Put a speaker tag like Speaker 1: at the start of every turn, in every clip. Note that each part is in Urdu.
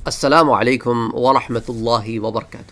Speaker 1: السلام علیکم ورحمۃ اللہ وبرکاتہ۔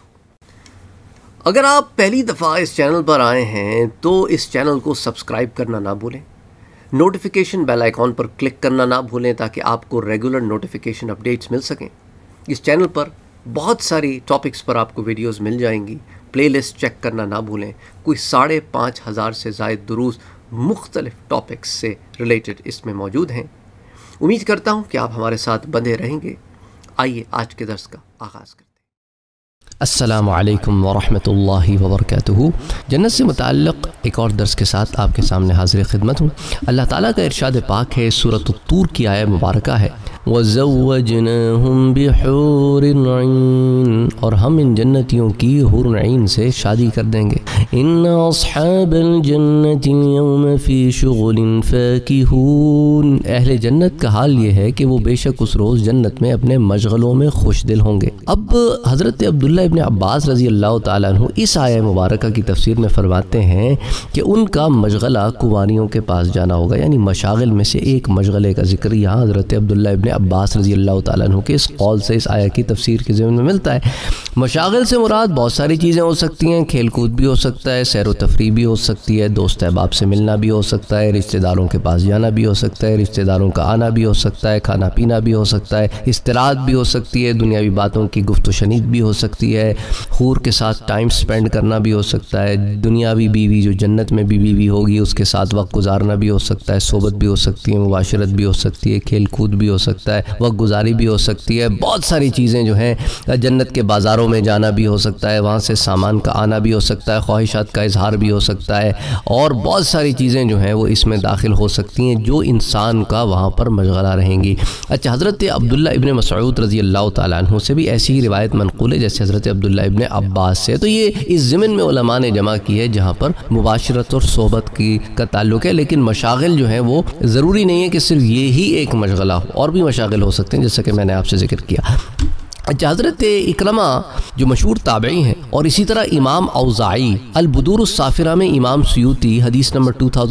Speaker 1: اگر آپ پہلی دفعہ اس چینل پر آئے ہیں تو اس چینل کو سبسکرائب کرنا نہ بھولیں، نوٹیفیکیشن بیل آئیکن پر کلک کرنا نہ بھولیں تاکہ آپ کو ریگولر نوٹیفیکیشن اپڈیٹس مل سکیں۔ اس چینل پر بہت ساری ٹاپکس پر آپ کو ویڈیوز مل جائیں گی، پلے لسٹ چیک کرنا نہ بھولیں۔ کوئی 5,500 سے زائد دروس مختلف ٹاپکس سے ریلیٹڈ اس میں موجود ہیں۔ امید کرتا ہوں کہ آپ ہمارے ساتھ بندے رہیں گے۔ آئیے آج کے درس کا آغاز کرتے ہیں۔
Speaker 2: السلام علیکم ورحمۃ اللہ وبرکاتہ۔ جنت سے متعلق ایک اور درس کے ساتھ آپ کے سامنے حاضر خدمت ہوں۔ اللہ تعالیٰ کا ارشاد پاک ہے، سورۃ الطور کی آیہ مبارکہ ہے، وَزَوَّجْنَاهُمْ بِحُورٍ عِينٍ، اور ہم ان جنتیوں کی حور عین سے شادی کر دیں گے۔ إِنَّ أَصْحَابَ الْجَنَّةِ الْيَوْمَ فِي شُغُلٍ فَاكِهُونَ، اہل جنت کا حال یہ ہے کہ وہ بے شک اس روز جنت میں اپنے مشغلوں میں خوش دل ہوں گے۔ اب حضرت عبداللہ ابن عباس رضی اللہ تعالیٰ عنہ اس آیہ مبارکہ کی تفسیر میں فرماتے ہیں کہ ان کا مشغلہ کنواریوں کے پاس جانا ہوگا، یعنی مشاغل میں سے ایک مشغلے کا ذکر یہاں حضرت عبداللہ ابن عباس رضی اللہ تعالیٰ عنہ کے اس قول سے اس آیہ کی تفسیر کے ضمن میں ملتا ہے۔ مشاغل سے مراد بہت ساری چیزیں ہو سکتی ہیں، کھیل کود بھی ہو سکتا ہے، سیر و تفریح بھی ہو سکتی ہے، دوست احباب سے ملنا بھی ہو سکتا ہے، رشتہ داروں کے پاس جانا بھی ہو سکتا ہے، رشتہ داروں کا آنا بھی ہو سکتا ہے، کھانا پینا بھی ہو سکتا ہے، استراحت بھی ہو سکتی ہے، دنیاوی باتوں کی گفت و شنید بھی ہو سکتی ہے، حور کے ساتھ ٹائم سپینڈ کرنا بھی ہو سکتا ہے، دنیاوی بیوی جو جنت میں بھی بیوی ہوگی اس کے ساتھ وقت گزارنا بھی ہو سکتا ہے، صحبت بھی ہو سکتی ہے، مباشرت بھی ہو سکتی ہے، کھیل کود بھی ہو سکتا ہے، وقت گزاری بھی ہو سکتی ہے۔ بہت ساری چیزیں جو ہیں، جنت کے بازاروں میں جانا بھی ہو سکتا ہے، وہاں سے سامان کا آنا بھی ہو سکتا ہے، خواہشات کا اظہار بھی ہو سکتا ہے، اور بہت ساری چیزیں جو ہیں وہ اس میں داخل ہو سکتی ہیں جو انسان کا وہاں پر مشغلہ رہیں گی۔ اچھا، حضرت عبداللہ ابن مسعود رضی اللہ تعالیٰ عنہ سے بھی ایسی ہی روایت منقول ہے جیسے حضرت عبداللہ ابن عباس سے۔ تو یہ اس ضمن میں علماء نے جمع کی ہے جہاں پر مباشرت اور صحبت کا تعلق ہے، لیکن مشاغل جو ہیں وہ ضروری نہیں ہے کہ صرف یہی ایک مشغلہ ہو، اور بھی مشاغل ہو سکتے ہیں جیسا کہ میں نے آپ سے ذکر کیا۔ اچھا، حضرت اکرمہ جو مشہور تابعی ہیں، اور اسی طرح امام اوزاعی البدور الصافرہ میں امام سیوطی حدیث نمبر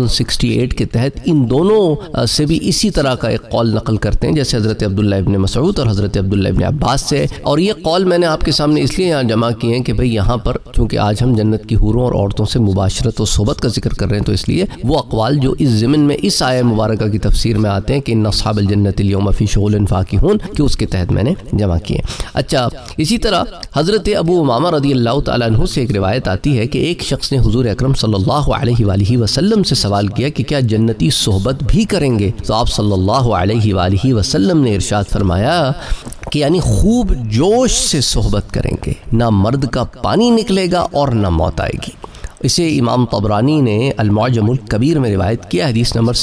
Speaker 2: 2068 کے تحت ان دونوں سے بھی اسی طرح کا ایک قول نقل کرتے ہیں جیسے حضرت عبداللہ ابن مسعود اور حضرت عبداللہ ابن عباس سے۔ اور یہ قول میں نے آپ کے سامنے اس لیے یہاں جمع کیے ہیں کہ بھئی یہاں پر چونکہ آج ہم جنت کی حوروں اور عورتوں سے مباشرت و صحبت کا ذکر کر رہے ہیں، تو اس لیے وہ اقوال جو اس ضمن میں اس آیہ مبارکہ کی تفسیر میں آتے ہیں کہ ان اصحاب الجنۃ اليوم فی شغل فاکہون، کہ اس کے تحت میں نے جمع کیے۔ اچھا، اسی طرح حضرت ابو امامہ رضی اللہ تعالیٰ عنہ سے ایک روایت آتی ہے کہ ایک شخص نے حضور اکرم صلی اللہ علیہ وآلہ وسلم سے سوال کیا کہ کیا جنتی صحبت بھی کریں گے؟ تو آپ صلی اللہ علیہ وآلہ وسلم نے ارشاد فرمایا کہ یعنی خوب جوش سے صحبت کریں گے، نہ مرد کا پانی نکلے گا اور نہ موت آئے گی۔ اسے امام طبرانی نے المعجم الکبیر میں روایت کیا، حدیث نمبر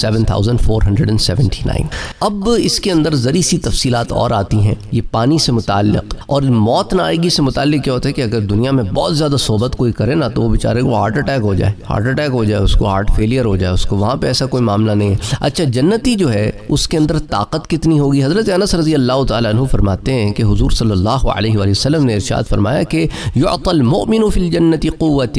Speaker 2: 7479۔ اب اس کے اندر ذری سی تفصیلات اور آتی ہیں، یہ پانی سے متعلق اور موت نہ آئے گی سے متعلق کیا ہوتا ہے کہ اگر دنیا میں بہت زیادہ صحبت کوئی کرے نا تو وہ بیچارے کو ہارٹ اٹیک ہو جائے، اس کو ہارٹ فیلئر ہو جائے، اس کو وہاں پہ ایسا کوئی معاملہ نہیں ہے۔ اچھا، جنتی جو ہے اس کے اندر طاقت کتنی ہوگی؟ حضرت انس رضی اللہ تعالیٰ عنہ فرماتے ہیں کہ حضور صلی اللہ علیہ وآلہ وسلم نے ارشاد فرمایا کہ یعطى المؤمن فی الجنت قوت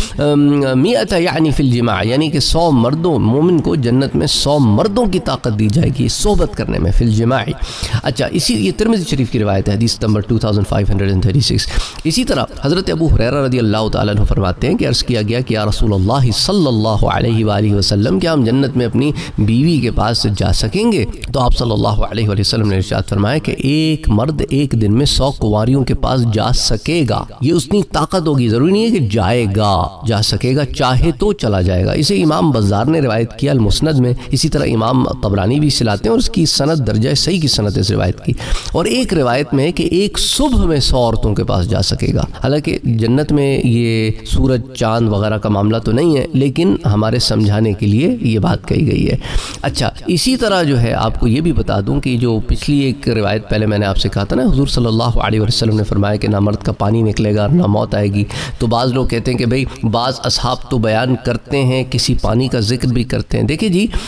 Speaker 2: 100 یعنی فی الجماع، یعنی کہ 100 مردوں، مومن کو جنت میں 100 مردوں کی طاقت دی جائے گی صحبت کرنے میں، فی الجماع۔ اچھا، یہ ترمذی شریف کی روایت ہے، حدیث نمبر 2536۔ اسی طرح حضرت ابو ہریرہ رضی اللہ تعالیٰ عنہ فرماتے ہیں کہ عرض کیا گیا کہ یا رسول اللہ صلی اللہ علیہ وآلہ وسلم، کیا ہم جنت میں اپنی بیوی کے پاس جا سکیں گے؟ تو آپ صلی اللہ علیہ وآلہ وسلم نے ارشاد فرمایا کہ ایک مرد ایک دن میں 100 کنواریوں کے پاس جا سکے گا، یہ اس کی طاقت ہوگی، ضروری نہیں ہے کہ جا سکے گا، چاہے تو چلا جائے گا۔ اسے امام بزار نے روایت کیا المسند میں، اسی طرح امام طبرانی بھی سلاتے ہیں اور اس کی سند درجہ صحیح کی سند اس روایت کی۔ اور ایک روایت میں ہے کہ ایک صبح میں 100 عورتوں کے پاس جا سکے گا۔ حالانکہ جنت میں یہ سورج چاند وغیرہ کا معاملہ تو نہیں ہے، لیکن ہمارے سمجھانے کے لیے یہ بات کہی گئی ہے۔ اچھا، اسی طرح جو ہے آپ کو یہ بھی بتا دوں کہ جو پچھلی ایک روایت پہلے میں نے آپ سے کہا تھا نا، حضور صلی اللہ علیہ وسلم نے فرمایا کہ نہ مرد کا پانی نکلے گا نہ موت آئے گی، تو بعض لوگ کہتے ہیں کہ بھئی بعض اصحاب تو بیان کرتے ہیں، کسی پانی کا ذکر بھی کرتے ہیں۔ دیکھیں جی،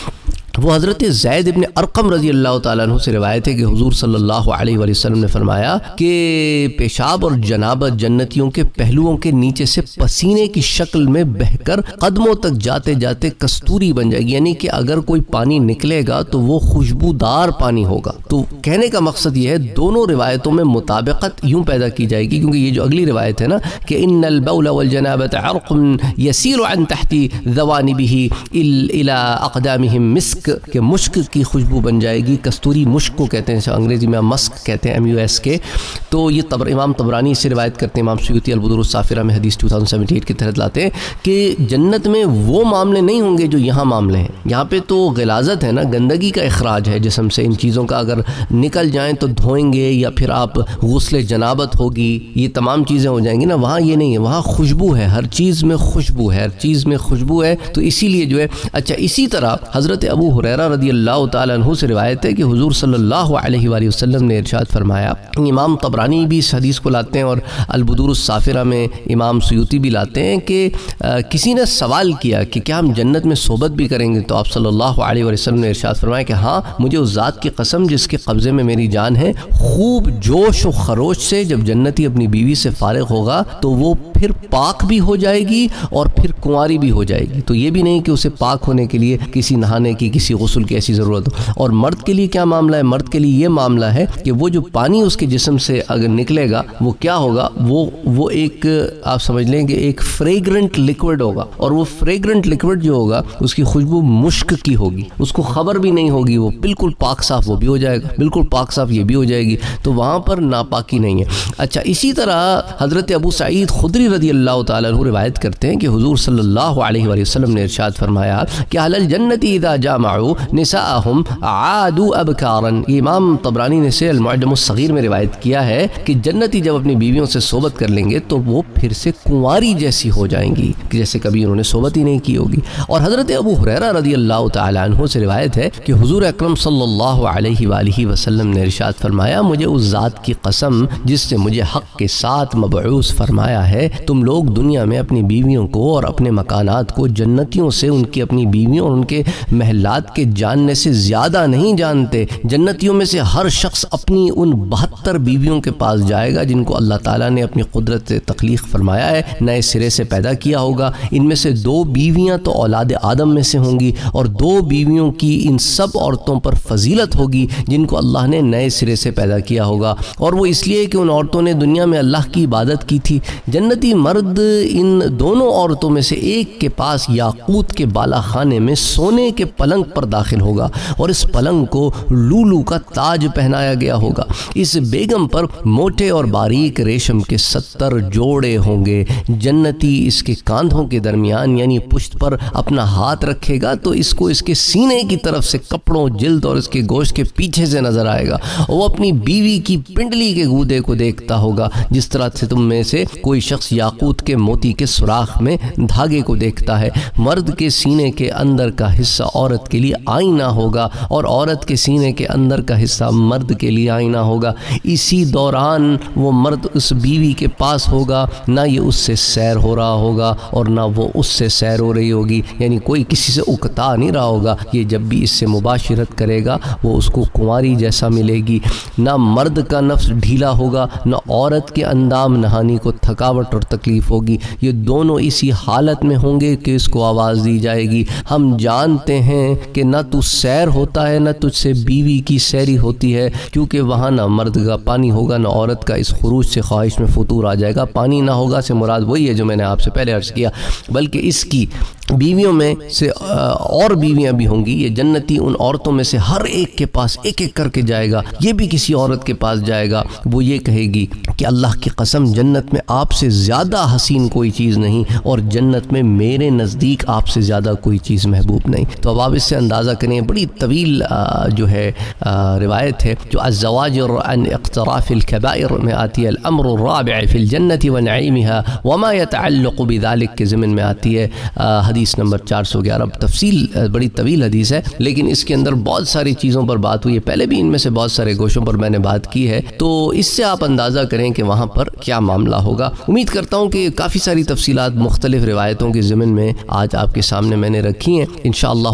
Speaker 2: وہ حضرت زید ابن ارقم رضی اللہ تعالیٰ عنہ سے روایت ہے کہ حضور صلی اللہ علیہ وآلہ وسلم نے فرمایا کہ پیشاب اور جنابت جنتیوں کے پہلوؤں کے نیچے سے پسینے کی شکل میں بہہ کر قدموں تک جاتے جاتے کستوری بن جائے گی، یعنی کہ اگر کوئی پانی نکلے گا تو وہ خوشبودار پانی ہوگا۔ تو کہنے کا مقصد یہ ہے دونوں روایتوں میں مطابقت یوں پیدا کی جائے گی، کیونکہ یہ جو اگلی روایت ہے نا کہ ان البول والجنابۃ عرق یسیر عن تحت ذوانبہ الی اقدامہم مسک، کہ مشک کی خوشبو بن جائے گی، کستوری مشک کو کہتے ہیں، انگریزی میں مسک کہتے ہیں MUSK۔ تو یہ امام طبرانی سے روایت کرتے ہیں، امام سیوطی البدور الصافرہ میں حدیث 2078 کے تحت لاتے ہیں کہ جنت میں وہ معاملے نہیں ہوں گے جو یہاں معاملے ہیں۔ یہاں پہ تو غلاظت ہے نا، گندگی کا اخراج ہے جسم سے، ان چیزوں کا اگر نکل جائیں تو دھوئیں گے یا پھر آپ غسل جنابت ہوگی، یہ تمام چیزیں ہو جائیں گی نا۔ وہاں یہ نہیں ہے، وہاں خوشبو ہے، ہر چیز میں خوشبو ہے، ہر چیز میں خوشبو ہے، تو اسی لیے جو ہے اچھا۔ اسی طرح حضرت ابو ہریرہ رضی اللہ تعالیٰ عنہ سے روایت ہے کہ حضور صلی اللہ علیہ وآلہ وسلم نے ارشاد فرمایا، امام طبرانی بھی اس حدیث کو لاتے ہیں اور البدور الصافرہ میں امام سیوطی بھی لاتے ہیں کہ کسی نے سوال کیا کہ کیا ہم جنت میں صحبت بھی کریں گے؟ تو آپ صلی اللہ علیہ وآلہ وسلم نے ارشاد فرمایا کہ ہاں، مجھے اس ذات کی قسم جس کے قبضے میں میری جان ہے، خوب جوش و خروش سے جب جنتی اپنی بیوی سے فارغ ہوگا تو وہ پھر پاک بھی ہو جائے گی اور پھر کنواری بھی ہو جائے گی۔ تو یہ بھی نہیں کہ اسے پاک ہونے کے لیے کسی نہانے کی، کسی غسل کی ایسی ضرورت ہو۔ اور مرد کے لیے کیا معاملہ ہے؟ مرد کے لیے یہ معاملہ ہے کہ وہ جو پانی اس کے جسم سے اگر نکلے گا وہ کیا ہوگا، وہ ایک آپ سمجھ لیں کہ ایک فریگرنٹ لیکوڈ ہوگا، اور وہ فریگرنٹ لیکوڈ جو ہوگا اس کی خوشبو مشک کی ہوگی، اس کو خبر بھی نہیں ہوگی، وہ بالکل پاک صاف وہ بھی ہو جائے گا، بالکل پاک صاف یہ بھی ہو جائے گی، تو وہاں پر ناپاکی نہیں ہے۔ اچھا، اسی طرح حضرت ابو سعید خدری رضی اللہ تعالیٰ عنہ روایت کرتے ہیں کہ حضور صلی اللہ علیہ وآلہ وسلم نے ارشاد فرمایا کہ اہل الجنت اذا جامعوا نساءهم عادوا ابکارا۔ یہ امام طبرانی نے سے المعجم الصغیر میں روایت کیا ہے کہ جنتی جب اپنی بیویوں سے صحبت کر لیں گے تو وہ پھر سے کنواری جیسی ہو جائیں گی، جیسے کبھی انہوں نے صحبت ہی نہیں کی ہوگی۔ اور حضرت ابو ہریرہ رضی اللہ تعالیٰ عنہ سے روایت ہے کہ حضور اکرم صلی اللہ علیہ وآلہ وسلم نے ارشاد فرمایا، مجھے اس ذات کی قسم جس نے مجھے حق کے ساتھ مبعوث فرمایا ہے، تم لوگ دنیا میں اپنی بیویوں کو اور اپنے مکانات کو جنتیوں سے ان کی اپنی بیویوں اور ان کے محلات کے جاننے سے زیادہ نہیں جانتے۔ جنتیوں میں سے ہر شخص اپنی ان 72 بیویوں کے پاس جائے گا جن کو اللہ تعالیٰ نے اپنی قدرت سے تخلیق فرمایا ہے، نئے سرے سے پیدا کیا ہوگا۔ ان میں سے 2 بیویاں تو اولاد آدم میں سے ہوں گی، اور 2 بیویوں کی ان سب عورتوں پر فضیلت ہوگی جن کو اللہ نے نئے سرے سے پیدا کیا ہوگا، اور وہ اس لیے کہ ان عورتوں نے دنیا میں اللہ کی عبادت کی تھی۔ جنتی مرد ان دونوں عورتوں میں سے ایک کے پاس یاقوت کے بالا خانے میں سونے کے پلنگ پر داخل ہوگا، اور اس پلنگ کو لولو کا تاج پہنایا گیا ہوگا۔ اس بیگم پر موٹے اور باریک ریشم کے 70 جوڑے ہوں گے۔ جنتی اس کے کاندھوں کے درمیان یعنی پشت پر اپنا ہاتھ رکھے گا تو اس کو اس کے سینے کی طرف سے کپڑوں، جلد اور اس کے گوشت کے پیچھے سے نظر آئے گا۔ وہ اپنی بیوی کی پنڈلی کے گودے کو دیکھتا ہوگا جس طرح سے تم میں سے کوئی شخص یاقوت کے موتی کے سوراخ میں دھاگے کو دیکھتا ہے۔ مرد کے سینے کے اندر کا حصہ عورت کے لیے آئینہ ہوگا، اور عورت کے سینے کے اندر کا حصہ مرد کے لیے آئینہ ہوگا۔ اسی دوران وہ مرد اس بیوی کے پاس ہوگا، نہ یہ اس سے سیر ہو رہا ہوگا اور نہ وہ اس سے سیر ہو رہی ہوگی، یعنی کوئی کسی سے اکتا نہیں رہا ہوگا۔ یہ جب بھی اس سے مباشرت کرے گا وہ اس کو کنواری جیسا ملے گی۔ نہ مرد کا نفس ڈھیلا ہوگا، نہ عورت کے اندام نہانی کو تھکاوٹ اور تکلیف ہوگی۔ یہ دونوں اسی حالت میں ہوں گے کہ اس کو آواز دی جائے گی، ہم جانتے ہیں کہ نہ تو سیر ہوتا ہے نہ تجھ سے بیوی کی سیری ہوتی ہے، کیونکہ وہاں نہ مرد کا پانی ہوگا نہ عورت کا۔ اس خروج سے خواہش میں فطور آ جائے گا۔ پانی نہ ہوگا سے مراد وہی ہے جو میں نے آپ سے پہلے عرض کیا، بلکہ اس کی بیویوں میں سے اور بیویاں بھی ہوں گی۔ یہ جنتی ان عورتوں میں سے ہر ایک کے پاس ایک ایک کر کے جائے گا۔ یہ بھی کسی عورت کے پاس جائے گا، وہ یہ کہے گی کہ اللہ کی قسم جنت میں آپ سے زیادہ حسین کوئی چیز نہیں، اور جنت میں میرے نزدیک آپ سے زیادہ کوئی چیز محبوب نہیں۔ تو اب آپ اس سے اندازہ کریں، بڑی طویل جو ہے روایت ہے جو الزواجر عن اقتراف الكبائر میں آتی ہے، الامر الرابع فی الجنت ونعیمها وما يتعلق بذلك کے ضمن میں آتی ہے، حدیث نمبر 411۔ تفصیل بڑی طویل حدیث ہے، لیکن اس کے اندر بہت ساری چیزوں پر بات ہوئی ہے، پہلے بھی ان میں سے بہت سارے گوشوں پر میں نے بات کی ہے، تو اس سے آپ اندازہ کریں کہ وہاں پر کیا معاملہ ہوگا۔ امید کرتا ہوں کہ کافی ساری تفصیلات مختلف روایتوں کے ضمن میں آج آپ کے سامنے میں نے رکھی ہیں۔ انشاءاللہ تعالی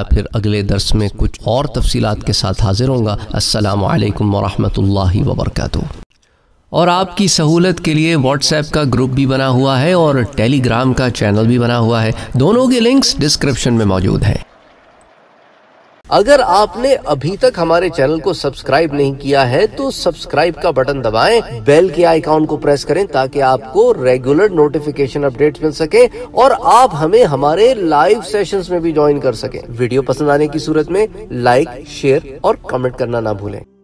Speaker 2: پھر اگلے درس میں کچھ اور تفصیلات کے ساتھ حاضر ہوں گا۔ السلام علیکم ورحمۃ اللہ وبرکاتہ۔ اور آپ کی سہولت کے لیے واٹس ایپ کا گروپ بھی بنا ہوا ہے اور ٹیلی گرام کا چینل بھی بنا ہوا ہے، دونوں کے لنکس ڈسکرپشن میں موجود ہیں۔
Speaker 1: اگر آپ نے ابھی تک ہمارے چینل کو سبسکرائب نہیں کیا ہے تو سبسکرائب کا بٹن دبائیں، بیل کے آئیکن کو پریس کریں تاکہ آپ کو ریگولر نوٹیفیکیشن اپڈیٹس مل سکے اور آپ ہمیں ہمارے لائیو سیشنز میں بھی جوائن کر سکیں۔ ویڈیو پسند آنے کی صورت میں لائک، شیئر اور کمنٹ کرنا نہ بھولیں۔